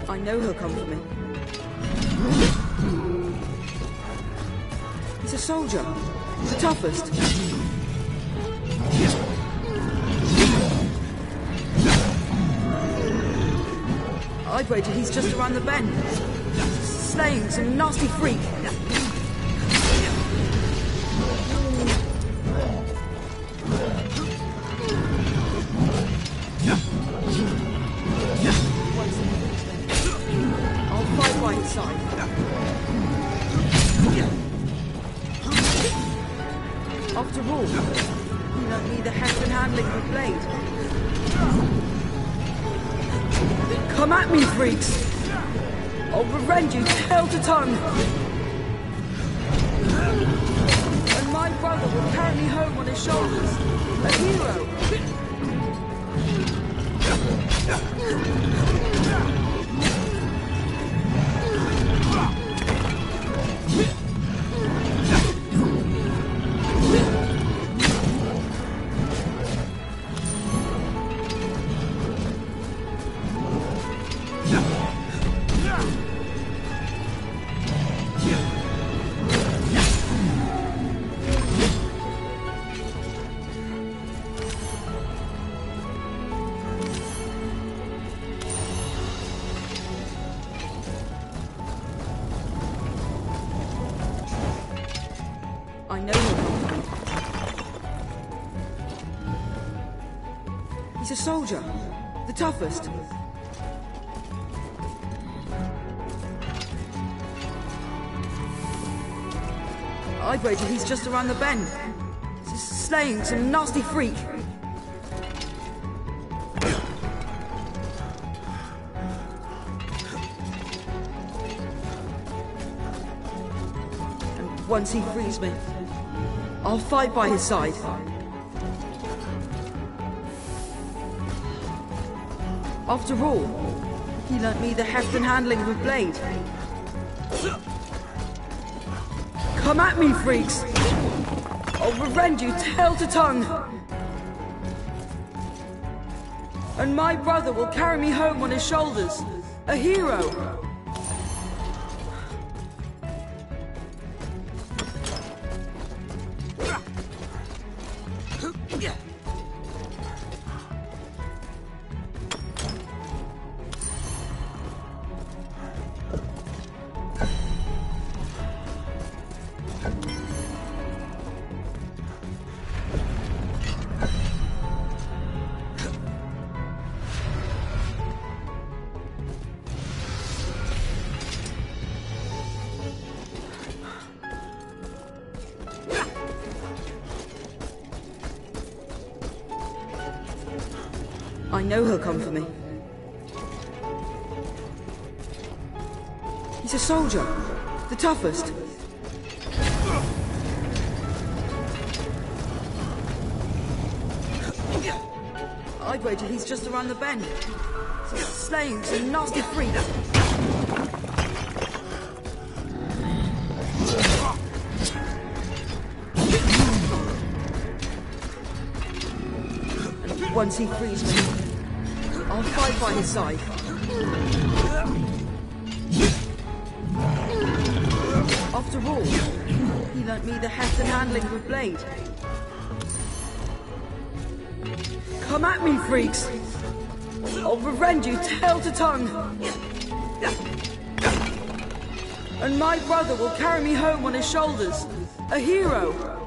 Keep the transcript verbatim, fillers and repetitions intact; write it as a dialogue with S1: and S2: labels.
S1: I know he'll come for me. He's a soldier. The toughest. I'd wager he's just around the bend. Slaying some nasty freak. I'll fight by his side. After all, you don't need the heft and handling of a blade. Come at me, freaks! I'll rend you tail to tongue! And my brother will carry me home on his shoulders. A hero! I know him. He's a soldier. The toughest. I'd wager he's just around the bend. S- slaying some nasty freak. And once he frees me, I'll fight by his side. After all, he learnt me the heft and handling of a blade. Come at me, freaks! I'll rend you tail to tongue! And my brother will carry me home on his shoulders. A hero! I know he'll come for me. He's a soldier. The toughest. I'd wager he's just around the bend. Slaying some nasty freak. And once he frees me, I'll fight by his side. After all, he learnt me the heft and handling of a blade. Come at me, freaks! I'll rend you tail to tongue! And my brother will carry me home on his shoulders. A hero!